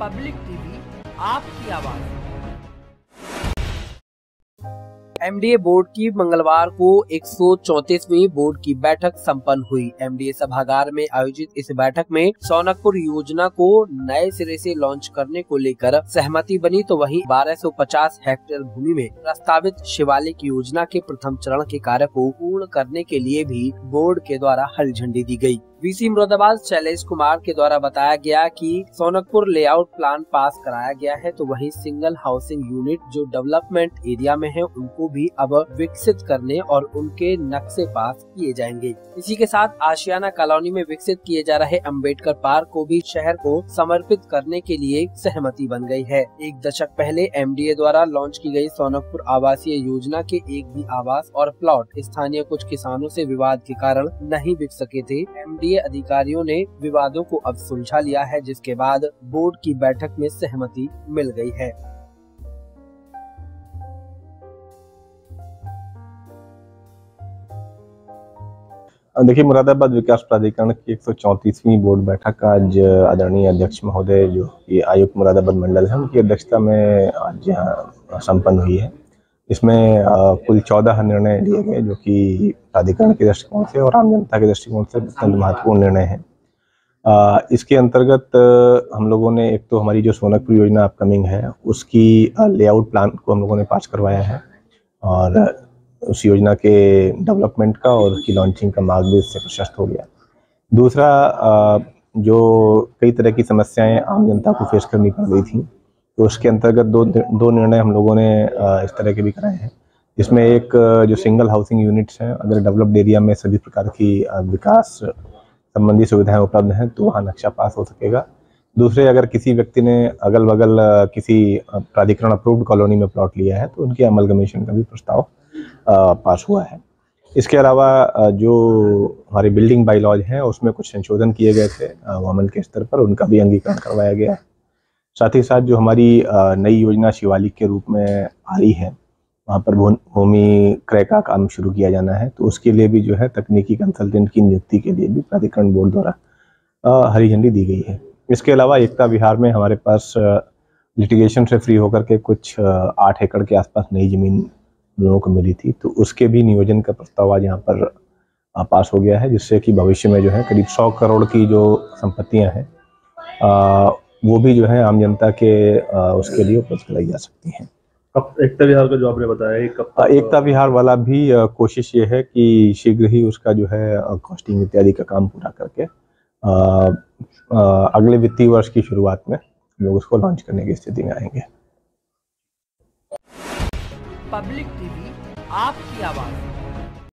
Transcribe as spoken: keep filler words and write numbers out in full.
Public TV आपकी आवाज। MDA board की मंगलवार को एक सौ चौंतीसवीं बोर्ड की बैठक संपन्न हुई। एमडीए सभागार में आयोजित इस बैठक में सोनकपुर योजना को नए सिरे से लॉन्च करने को लेकर सहमति बनी, तो वहीं बारह सौ पचास हेक्टेयर भूमि में प्रस्तावित शिवालिक योजना के प्रथम चरण के कार्य को पूर्ण करने के लिए भी बोर्ड के द्वारा हरी झंडी दी गई। वीसी मुरादाबाद शैलेश कुमार के द्वारा बताया गया कि सोनकपुर लेआउट प्लान पास कराया गया है, तो वहीं सिंगल हाउसिंग यूनिट जो डेवलपमेंट एरिया में है उनको भी अब विकसित करने और उनके नक्शे पास किए जाएंगे। इसी के साथ आशियाना कॉलोनी में विकसित किए जा रहे अंबेडकर पार्क को भी शहर को समर्पित करने के लिए सहमति बन गई है। एक दशक पहले एमडीए द्वारा लॉन्च की गई सोनकपुर आवासीय योजना के एक भी आवास और प्लॉट स्थानीय कुछ किसानों से विवाद के कारण नहीं बिक सके थे। एमडीए अधिकारियों ने विवादों को अब सुलझा लिया है, जिसके बाद बोर्ड की बैठक में सहमति मिल गई है। देखिए, मुरादाबाद विकास प्राधिकरण की एक सौ चौंतीसवीं बोर्ड बैठक आज आदरणीय अध्यक्ष महोदय जो ये आयुक्त मुरादाबाद मंडल है उनकी अध्यक्षता में आज यहाँ संपन्न हुई है। इसमें कुल चौदह निर्णय लिए गए जो कि प्राधिकरण के दृष्टिकोण से और आम जनता के दृष्टिकोण से अत्यंत महत्वपूर्ण निर्णय हैं। इसके अंतर्गत हम लोगों ने एक तो हमारी जो सोनकपुर योजना अपकमिंग है उसकी लेआउट प्लान को हम लोगों ने पास करवाया है और उस योजना के डेवलपमेंट का और उसकी लॉन्चिंग का मार्ग भी इससे प्रशस्त हो गया। दूसरा, जो कई तरह की समस्याएं आम जनता को फेस करनी पड़ रही थी, तो उसके अंतर्गत दो दो निर्णय हम लोगों ने इस तरह के भी कराए हैं, जिसमें एक जो सिंगल हाउसिंग यूनिट्स हैं, अगर डेवलप्ड एरिया में सभी प्रकार की विकास संबंधी सुविधाएं उपलब्ध हैं तो वहाँ नक्शा पास हो सकेगा। दूसरे, अगर किसी व्यक्ति ने अगल बगल किसी प्राधिकरण अप्रूव्ड कॉलोनी में प्लॉट लिया है तो उनके अमलगमेशन का भी प्रस्ताव पास हुआ है। इसके अलावा जो हमारे बिल्डिंग बाई लॉज हैं उसमें कुछ संशोधन किए गए थे गवर्नमेंट के स्तर पर, उनका भी अंगीकरण करवाया गया है। साथ ही साथ जो हमारी नई योजना शिवालिक के रूप में आ रही है, वहाँ पर भूमि क्रय का काम शुरू किया जाना है, तो उसके लिए भी जो है तकनीकी कंसल्टेंट की नियुक्ति के लिए भी प्राधिकरण बोर्ड द्वारा हरी झंडी दी गई है। इसके अलावा एकता विहार में हमारे पास लिटिगेशन से फ्री होकर के कुछ आठ एकड़ के आसपास नई जमीन लोगों को मिली थी, तो उसके भी नियोजन का प्रस्ताव आज यहाँ पर पास हो गया है, जिससे कि भविष्य में जो है करीब सौ करोड़ की जो संपत्तियाँ हैं वो भी जो है आम जनता के उसके लिए उपलब्ध कराई जा सकती हैं। अब एकता विहार का जो आपने बताया, कब एकता विहार वाला भी कोशिश ये है कि शीघ्र ही उसका जो है कॉस्टिंग इत्यादि का काम पूरा करके आ, आ, अगले वित्तीय वर्ष की शुरुआत में लोग उसको लॉन्च करने की स्थिति में आएंगे। पब्लिक टीवी आपकी आवाज।